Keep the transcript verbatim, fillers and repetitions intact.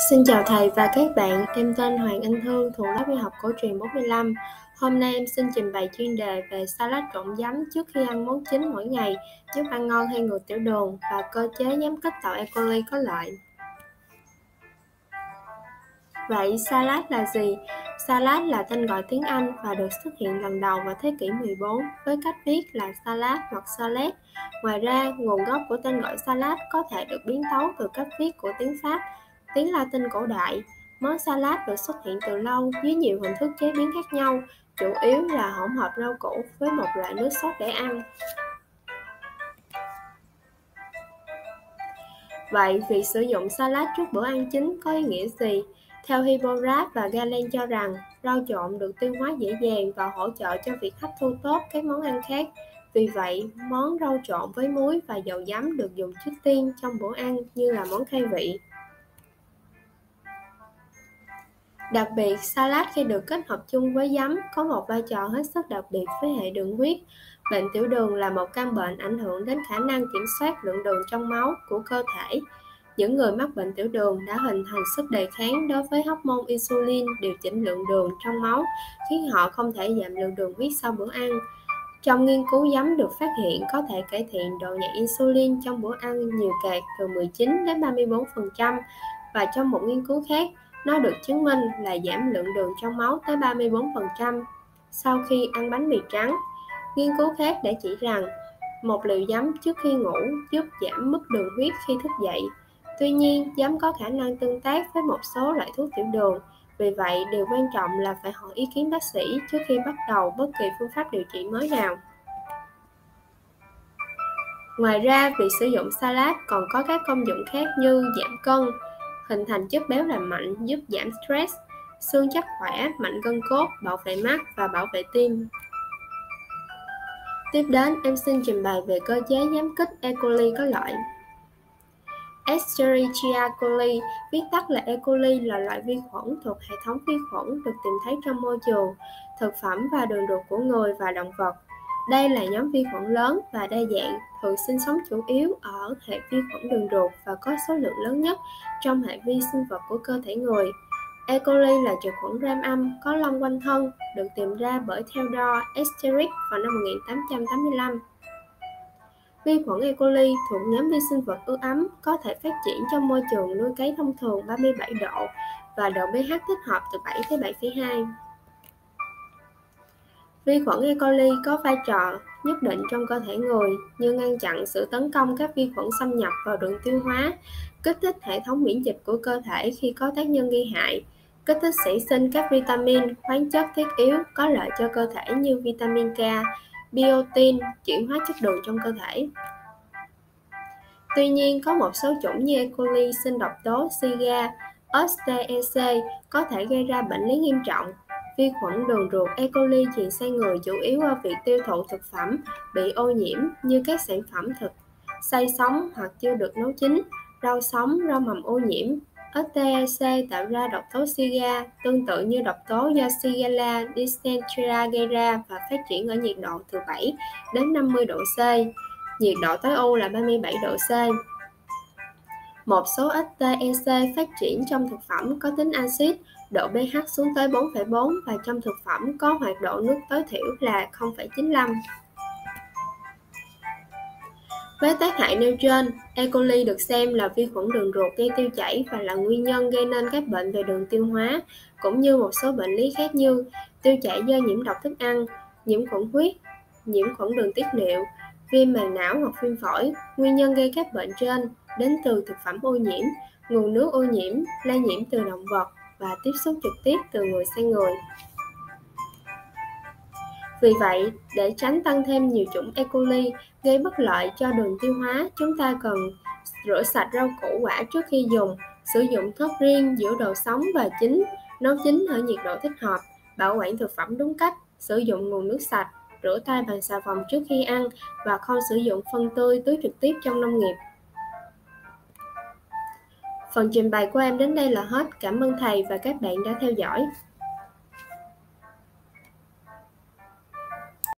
Xin chào thầy và các bạn, em tên Hoàng Anh Thương thuộc lớp y học cổ truyền bốn mươi lăm. Hôm nay em xin trình bày chuyên đề về salad trộn giấm trước khi ăn món chính mỗi ngày, giúp ăn ngon hay ngừa tiểu đường và cơ chế giám kích tạo E. coli có lợi. Vậy salad là gì? Salad là tên gọi tiếng Anh và được xuất hiện lần đầu vào thế kỷ mười bốn với cách viết là salad hoặc salad. Ngoài ra, nguồn gốc của tên gọi salad có thể được biến tấu từ cách viết của tiếng Pháp, tiếng Latin cổ đại. Món salad được xuất hiện từ lâu dưới nhiều hình thức chế biến khác nhau, chủ yếu là hỗn hợp rau củ với một loại nước sốt để ăn. Vậy, việc sử dụng salad trước bữa ăn chính có ý nghĩa gì? Theo Hippocrates và Galen cho rằng, rau trộn được tiêu hóa dễ dàng và hỗ trợ cho việc hấp thu tốt các món ăn khác. Vì vậy, món rau trộn với muối và dầu giấm được dùng trước tiên trong bữa ăn như là món khai vị. Đặc biệt, salad khi được kết hợp chung với giấm có một vai trò hết sức đặc biệt với hệ đường huyết. Bệnh tiểu đường là một căn bệnh ảnh hưởng đến khả năng kiểm soát lượng đường trong máu của cơ thể. Những người mắc bệnh tiểu đường đã hình thành sức đề kháng đối với hormone insulin điều chỉnh lượng đường trong máu, khiến họ không thể giảm lượng đường huyết sau bữa ăn. Trong nghiên cứu giấm được phát hiện có thể cải thiện độ nhạy insulin trong bữa ăn nhiều cạt từ mười chín đến ba mươi bốn phần trăm, và trong một nghiên cứu khác, nó được chứng minh là giảm lượng đường trong máu tới ba mươi bốn phần trăm sau khi ăn bánh mì trắng. Nghiên cứu khác đã chỉ rằng một liều giấm trước khi ngủ giúp giảm mức đường huyết khi thức dậy. Tuy nhiên, giấm có khả năng tương tác với một số loại thuốc tiểu đường. Vì vậy, điều quan trọng là phải hỏi ý kiến bác sĩ trước khi bắt đầu bất kỳ phương pháp điều trị mới nào. Ngoài ra, việc sử dụng salad còn có các công dụng khác như giảm cân, hình thành chất béo lành mạnh giúp giảm stress, xương chắc khỏe, mạnh gân cốt, bảo vệ mắt và bảo vệ tim. Tiếp đến, em xin trình bày về cơ chế giám kích E. coli có lợi. Escherichia coli, viết tắt là E. coli, là loại vi khuẩn thuộc hệ thống vi khuẩn được tìm thấy trong môi trường, thực phẩm và đường ruột của người và động vật. Đây là nhóm vi khuẩn lớn và đa dạng, thường sinh sống chủ yếu ở hệ vi khuẩn đường ruột và có số lượng lớn nhất trong hệ vi sinh vật của cơ thể người. E. coli là trực khuẩn ram âm có lông quanh thân, được tìm ra bởi Theodore Escherich vào năm một nghìn tám trăm tám mươi lăm. Vi khuẩn E. coli thuộc nhóm vi sinh vật ưa ấm, có thể phát triển trong môi trường nuôi cấy thông thường ba mươi bảy độ và độ pH thích hợp từ bảy tới bảy phẩy hai. Vi khuẩn E. coli có vai trò nhất định trong cơ thể người như ngăn chặn sự tấn công các vi khuẩn xâm nhập vào đường tiêu hóa, kích thích hệ thống miễn dịch của cơ thể khi có tác nhân gây hại, kích thích sản sinh các vitamin, khoáng chất thiết yếu có lợi cho cơ thể như vitamin K, biotin, chuyển hóa chất đường trong cơ thể. Tuy nhiên, có một số chủng như E. coli sinh độc tố Shiga, ét tê e xê có thể gây ra bệnh lý nghiêm trọng. Vi khuẩn đường ruột E. coli truyền sang người chủ yếu qua việc tiêu thụ thực phẩm bị ô nhiễm như các sản phẩm thịt xay sống hoặc chưa được nấu chín, rau sống, rau mầm ô nhiễm. ét tê e xê tạo ra độc tố Shiga, tương tự như độc tố do Shigella dysentery gây ra và phát triển ở nhiệt độ từ bảy đến năm mươi độ C. Nhiệt độ tối ưu là ba mươi bảy độ C. Một số ét tê e xê phát triển trong thực phẩm có tính axit, độ pH xuống tới bốn phẩy bốn và trong thực phẩm có hoạt độ nước tối thiểu là không phẩy chín mươi lăm. Với tác hại nêu trên, E. coli được xem là vi khuẩn đường ruột gây tiêu chảy và là nguyên nhân gây nên các bệnh về đường tiêu hóa, cũng như một số bệnh lý khác như tiêu chảy do nhiễm độc thức ăn, nhiễm khuẩn huyết, nhiễm khuẩn đường tiết niệu, viêm màng não hoặc viêm phổi. Nguyên nhân gây các bệnh trên đến từ thực phẩm ô nhiễm, nguồn nước ô nhiễm, lây nhiễm từ động vật và tiếp xúc trực tiếp từ người sang người. Vì vậy, để tránh tăng thêm nhiều chủng E. coli gây bất lợi cho đường tiêu hóa, chúng ta cần rửa sạch rau củ quả trước khi dùng, sử dụng thớt riêng giữa đồ sống và chín, nấu chín ở nhiệt độ thích hợp, bảo quản thực phẩm đúng cách, sử dụng nguồn nước sạch, rửa tay bằng xà phòng trước khi ăn và không sử dụng phân tươi tưới trực tiếp trong nông nghiệp. Phần trình bày của em đến đây là hết. Cảm ơn thầy và các bạn đã theo dõi.